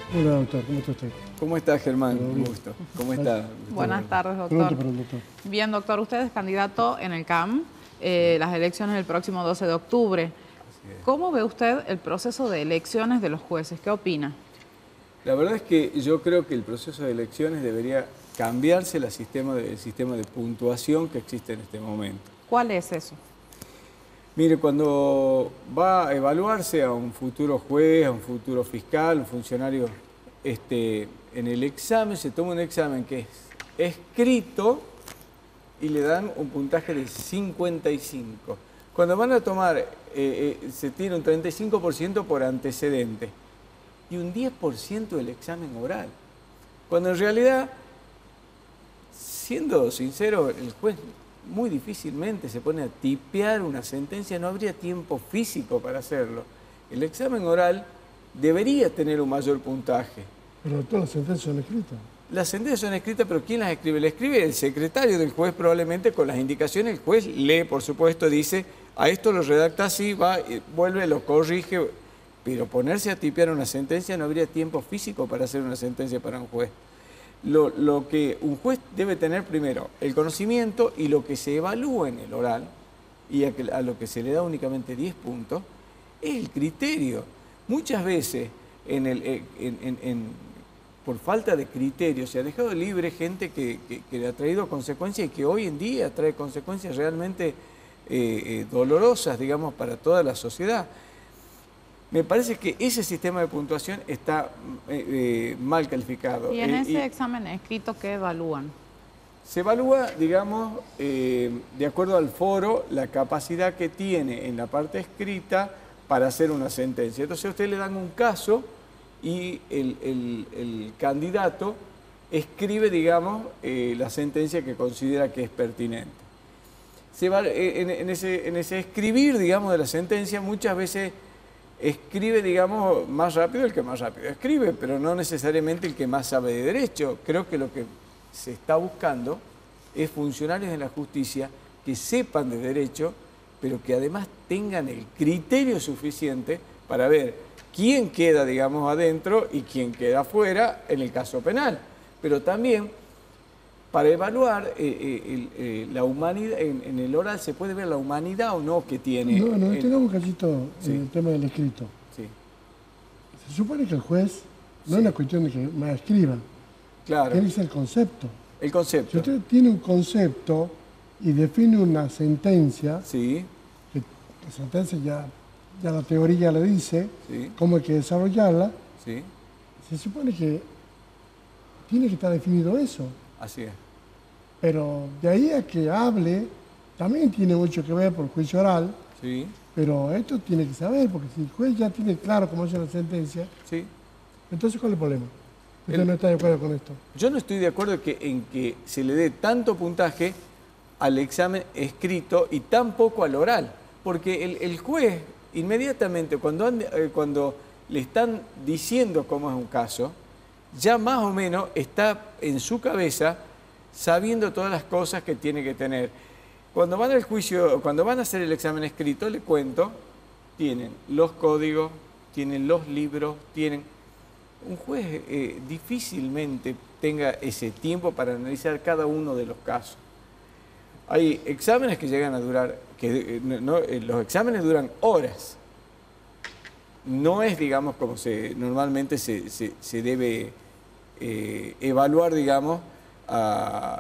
Hola, doctor, ¿cómo está usted? ¿Cómo está, Germán? Todo Un bien. gusto. ¿Cómo está? Buenas tardes, Pregunte doctor. para el doctor. Bien, doctor, usted es candidato en el CAM, las elecciones el próximo 12 de octubre. Así es. ¿Cómo ve usted el proceso de elecciones de los jueces? ¿Qué opina? La verdad es que yo creo que el proceso de elecciones debería cambiarse el sistema de puntuación que existe en este momento. ¿Cuál es eso? Mire, cuando va a evaluarse a un futuro juez, a un futuro fiscal, un funcionario, en el examen se toma un examen que es escrito y le dan un puntaje de 55. Cuando van a tomar, se tiene un 35% por antecedente y un 10% del examen oral. Cuando en realidad, siendo sincero, el juez muy difícilmente se pone a tipear una sentencia, no habría tiempo físico para hacerlo. El examen oral debería tener un mayor puntaje. Pero todas las sentencias son escritas. Las sentencias son escritas, pero ¿quién las escribe? Le escribe el secretario del juez probablemente con las indicaciones. El juez lee, por supuesto, dice, a esto lo redacta así, va, vuelve, lo corrige. Pero ponerse a tipear una sentencia no habría tiempo físico para hacer una sentencia para un juez. Lo que un juez debe tener primero, el conocimiento y lo que se evalúa en el oral, y a lo que se le da únicamente 10 puntos, es el criterio. Muchas veces, por falta de criterio, se ha dejado libre gente que le ha traído consecuencias y que hoy en día trae consecuencias realmente dolorosas, digamos, para toda la sociedad. Me parece que ese sistema de puntuación está mal calificado. ¿Y en ese examen escrito qué evalúan? Se evalúa, digamos, de acuerdo al foro, la capacidad que tiene en la parte escrita para hacer una sentencia. Entonces a usted le dan un caso y el candidato escribe, digamos, la sentencia que considera que es pertinente. En ese escribir, digamos, de la sentencia, muchas veces escribe, digamos, más rápido el que más rápido escribe, pero no necesariamente el que más sabe de derecho. Creo que lo que se está buscando es funcionarios de la justicia que sepan de derecho, pero que además tengan el criterio suficiente para ver quién queda, digamos, adentro y quién queda afuera en el caso penal. Pero también, para evaluar la humanidad, en el oral se puede ver la humanidad o no que tiene. No, tengamos un cachito Sí. en el tema del escrito. Sí, Se supone que el juez no Sí. es una cuestión de que más escriba, claro. tiene que ser el concepto. El Si concepto. usted tiene un concepto y define una sentencia, Sí, que la sentencia ya la teoría le dice sí, cómo hay que desarrollarla, sí, se supone que tiene que estar definido eso. así es. Pero de ahí a que hable, también tiene mucho que ver por juicio oral, Sí, pero esto tiene que saber, porque si el juez ya tiene claro cómo es la sentencia, sí. entonces ¿cuál es el problema? ¿Usted no está de acuerdo con esto? Yo no estoy de acuerdo en que se le dé tanto puntaje al examen escrito y tan poco al oral, porque el juez inmediatamente cuando le están diciendo cómo es un caso, ya más o menos está en su cabeza sabiendo todas las cosas que tiene que tener. Cuando van al juicio, cuando van a hacer el examen escrito, le cuento, tienen los códigos, tienen los libros, tienen... Un juez difícilmente tenga ese tiempo para analizar cada uno de los casos. Hay exámenes que llegan a durar, los exámenes duran horas. No es, digamos, como normalmente se debe evaluar, digamos, a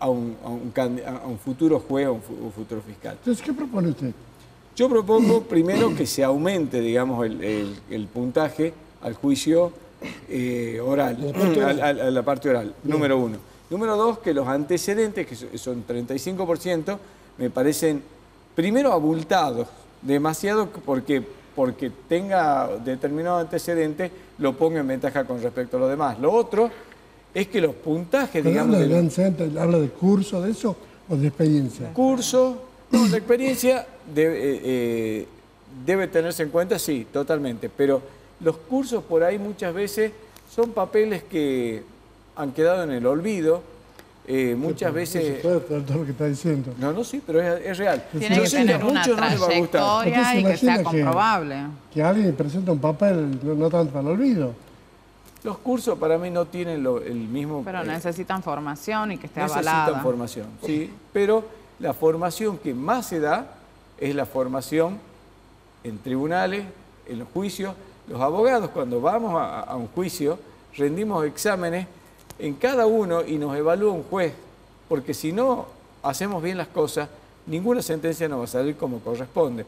un futuro juez o un futuro fiscal. Entonces, ¿qué propone usted? Yo propongo primero que se aumente, digamos, el puntaje al juicio oral, a la parte oral, número uno. Número dos, que los antecedentes, que son 35%, me parecen, primero, abultados, demasiado porque tenga determinado antecedente, lo ponga en ventaja con respecto a los demás. Lo otro es que los puntajes, ¿Pero digamos, habla de antecedentes, habla de curso de eso o de experiencia? curso, no, la experiencia debe tenerse en cuenta, sí, totalmente, pero los cursos por ahí muchas veces son papeles que han quedado en el olvido, muchas veces... No se puede todo lo que está diciendo. No, sí, pero es real. Tiene Yo que sé a tener una muchos no les va a gustar. trayectoria y que Entonces, sea imagina comprobable. Que alguien presenta un papel no tanto para el olvido. Los cursos para mí no tienen el mismo... Pero necesitan formación y que esté avalada. Necesitan formación, sí, pero la formación que más se da es la formación en tribunales, en los juicios. Los abogados, cuando vamos a un juicio, rendimos exámenes en cada uno y nos evalúa un juez, porque si no hacemos bien las cosas, ninguna sentencia nos va a salir como corresponde.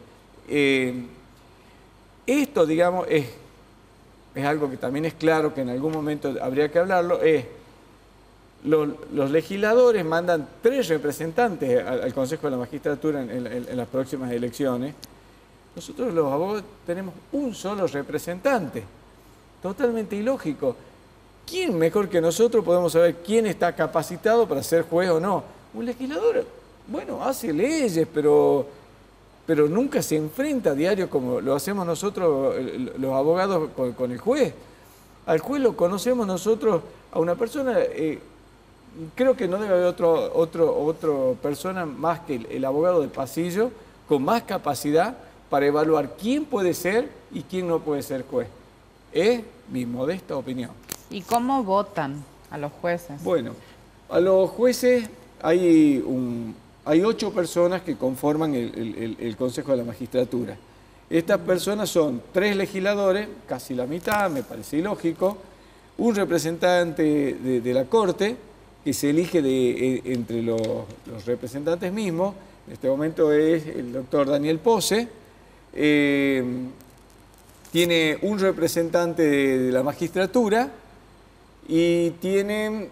Esto, digamos, es algo que también es claro que en algún momento habría que hablarlo, los legisladores mandan 3 representantes al Consejo de la Magistratura en las próximas elecciones. Nosotros los abogados tenemos un solo representante, totalmente ilógico. ¿Quién mejor que nosotros podemos saber quién está capacitado para ser juez o no? Un legislador, bueno, hace leyes, pero nunca se enfrenta a diario como lo hacemos nosotros, los abogados, con el juez. Al juez lo conocemos nosotros, a una persona, creo que no debe haber otra persona más que el abogado del pasillo, con más capacidad para evaluar quién puede ser y quién no puede ser juez. Es mi modesta opinión. ¿Y cómo votan a los jueces? Bueno, a los jueces hay 8 personas que conforman el Consejo de la Magistratura. Estas personas son 3 legisladores, casi la mitad, me parece ilógico, un representante de la Corte, que se elige entre los representantes mismos. En este momento es el doctor Daniel Pose. Tiene un representante de la magistratura y tiene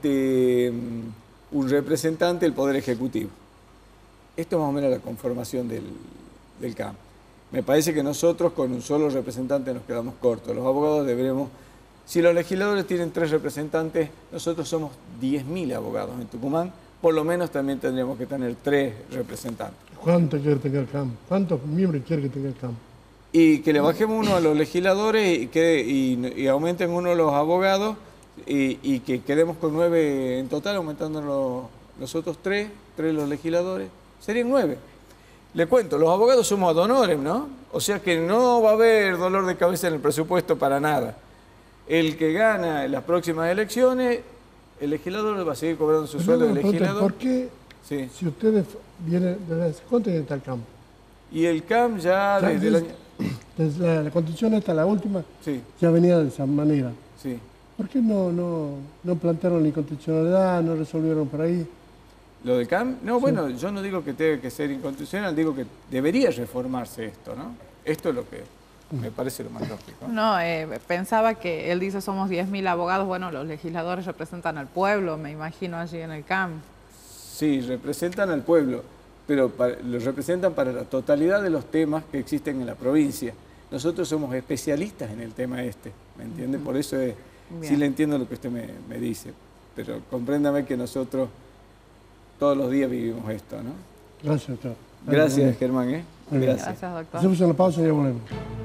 un representante del Poder Ejecutivo. Esto es más o menos la conformación del CAM. Me parece que nosotros con un solo representante nos quedamos cortos. Los abogados deberemos... Si los legisladores tienen 3 representantes, nosotros somos 10.000 abogados en Tucumán, por lo menos también tendríamos que tener 3 representantes. ¿Cuánto quiere tener el CAM? ¿Cuántos miembros quiere que tenga el CAM? Y que le bajemos uno a los legisladores y aumenten uno a los abogados y que quedemos con 9 en total, aumentando los otros 3 los legisladores, serían 9. Le cuento, los abogados somos ad honorem, ¿no? O sea que no va a haber dolor de cabeza en el presupuesto para nada. El que gana en las próximas elecciones, el legislador va a seguir cobrando su sueldo de legislador. ¿Por qué, sí, si ustedes vienen desde cuánto está el CAM? Y el CAM ya desde el año... Desde la Constitución esta, la última, Sí, ya venía de esa manera. sí. ¿Por qué no plantearon la inconstitucionalidad, no resolvieron por ahí? ¿Lo del CAM? No, Sí. bueno, yo no digo que tenga que ser inconstitucional, digo que debería reformarse esto, ¿no? Esto es lo que me parece lo más lógico. No, pensaba que él dice somos 10.000 abogados, bueno, los legisladores representan al pueblo, me imagino allí en el CAM. Sí, representan al pueblo, pero lo representan para la totalidad de los temas que existen en la provincia. Nosotros somos especialistas en el tema ¿me entiende? Por eso sí le entiendo lo que usted me dice, pero compréndame que nosotros todos los días vivimos esto, ¿no? Gracias, doctor. Gracias, Germán, Muy bien. Gracias. Gracias, doctor. Hacemos una pausa y ya volvemos.